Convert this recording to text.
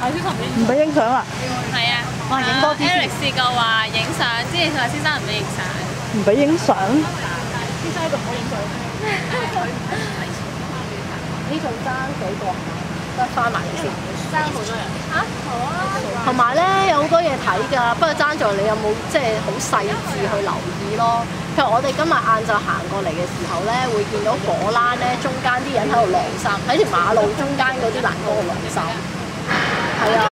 唔俾影相啊？ 係啊， 哇影多啲先 Eric 試過話影相，之前佢話先生唔俾影相。 唔俾影相？ 先生喺度唔好影相。呢仲爭幾個？得翻埋嚟先。爭好多人。嚇？好啊。同埋咧有好多嘢睇㗎，不過爭在你有冇即係好細緻去留意咯。譬如我哋今日晏晝行過嚟嘅時候咧，會見到果欄咧中間啲人喺度晾衫，喺條馬路中間嗰啲欄杆度晾衫。係啊。